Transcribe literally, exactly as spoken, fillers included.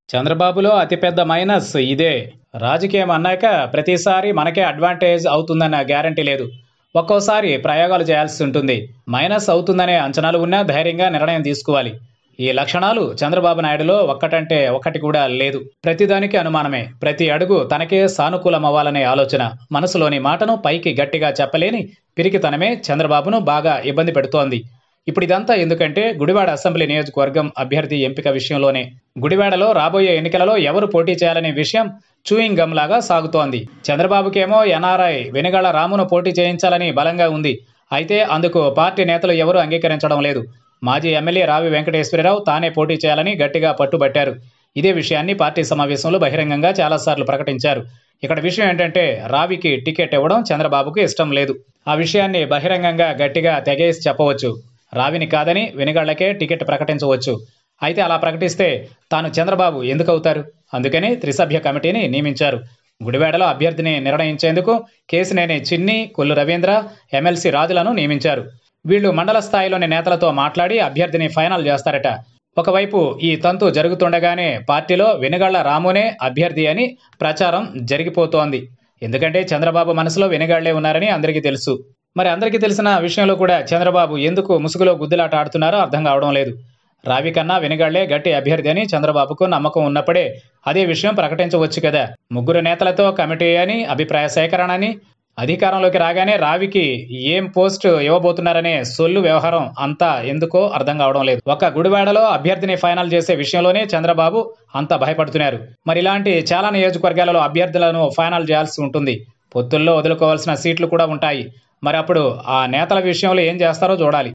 చంద్రబాబులో అతిపెద్ద మైనస్ ఇదే. రాజకీయం అన్నాక ప్రతిసారి మనకే అడ్వాంటేజ్ అవుతుందన్న గ్యారంటీ లేదు. ఒక్కోసారి ప్రయోగాలు చేయాల్సి ఉంటుంది. మైనస్ అవుతుందనే అంచనాలు ఉన్నా ధైర్యంగా నిర్ణయం తీసుకోవాలి. ఈ లక్షణాలు చంద్రబాబు నాయుడులో ఒక్కటంటే ఒక్కటి కూడా లేదు. ప్రతిదానికి అనుమానమే. ప్రతి అడుగు తనకే సానుకూలమవ్వాలనే ఆలోచన. మనసులోని మాటను పైకి గట్టిగా చెప్పలేని పిరికితనమే చంద్రబాబును బాగా ఇబ్బంది పెడుతోంది. ఇప్పుడు ఇదంతా ఎందుకంటే గుడివాడ అసెంబ్లీ నియోజకవర్గం అభ్యర్థి ఎంపిక విషయంలోనే. గుడివాడలో రాబోయే ఎన్నికలలో ఎవరు పోటీ చేయాలనే విషయం చూయింగ్ గమ్ లాగా సాగుతోంది. చంద్రబాబుకేమో ఎన్ఆర్ఐ వెనిగళ్ల రామును పోటీ చేయించాలని బలంగా ఉంది. అయితే అందుకు పార్టీ నేతలు ఎవరూ అంగీకరించడం లేదు. మాజీ ఎమ్మెల్యే రావి వెంకటేశ్వరరావు తానే పోటీ చేయాలని గట్టిగా పట్టుబట్టారు. ఇదే విషయాన్ని పార్టీ సమావేశంలో బహిరంగంగా చాలాసార్లు ప్రకటించారు. ఇక్కడ విషయం ఏంటంటే రావికి టికెట్ ఇవ్వడం చంద్రబాబుకు ఇష్టం లేదు. ఆ విషయాన్ని బహిరంగంగా గట్టిగా తెగేసి చెప్పవచ్చు. రావిని కాదని వెనిగళ్లకే టికెట్ ప్రకటించవచ్చు. అయితే అలా ప్రకటిస్తే తాను చంద్రబాబు ఎందుకు అవుతారు? అందుకని త్రిసభ్య కమిటీని నియమించారు. గుడివాడలో అభ్యర్థిని నిర్ణయించేందుకు కేసినేని చిన్ని, కొల్లు రవీంద్ర, ఎమ్మెల్సీ రాజులను నియమించారు. వీళ్లు మండల స్థాయిలోని నేతలతో మాట్లాడి అభ్యర్థిని ఫైనల్ చేస్తారట. ఒకవైపు ఈ తంతు జరుగుతుండగానే పార్టీలో వెనిగళ్ల రామునే అభ్యర్థి అని ప్రచారం జరిగిపోతోంది. ఎందుకంటే చంద్రబాబు మనసులో వెనిగళ్లే ఉన్నారని అందరికీ తెలుసు. మరి అందరికీ తెలిసిన విషయంలో కూడా చంద్రబాబు ఎందుకు ముసుగులో గుద్దులాట ఆడుతున్నారో అర్థం కావడం లేదు. రావి కన్నా వెనిగళ్లే గట్టి అభ్యర్థి అని చంద్రబాబుకు నమ్మకం ఉన్నప్పుడే అదే విషయం ప్రకటించవచ్చు కదా. ముగ్గురు నేతలతో కమిటీ అని, అభిప్రాయ సేకరణ అని, అధికారంలోకి రాగానే రావికి ఏం పోస్ట్ ఇవ్వబోతున్నారనే సొల్లు వ్యవహారం అంతా ఎందుకో అర్థం కావడం లేదు. ఒక గుడివాడలో అభ్యర్థిని ఫైనల్ చేసే విషయంలోనే చంద్రబాబు అంత భయపడుతున్నారు. మరి ఇలాంటి చాలా నియోజకవర్గాలలో అభ్యర్థులను ఫైనల్ చేయాల్సి ఉంటుంది. పొత్తుల్లో వదులుకోవాల్సిన సీట్లు కూడా ఉంటాయి. మరి అప్పుడు ఆ నేతల విషయంలో ఏం చేస్తారో చూడాలి.